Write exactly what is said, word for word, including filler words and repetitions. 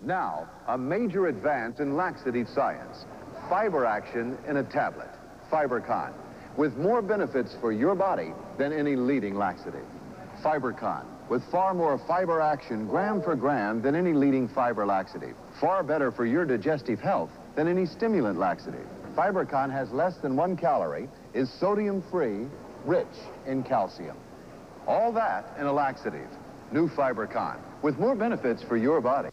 Now, a major advance in laxative science. Fiber action in a tablet. FiberCon. With more benefits for your body than any leading laxative. FiberCon. With far more fiber action gram for gram than any leading fiber laxative. Far better for your digestive health than any stimulant laxative. FiberCon has less than one calorie, is sodium-free, rich in calcium. All that in a laxative. New FiberCon. With more benefits for your body.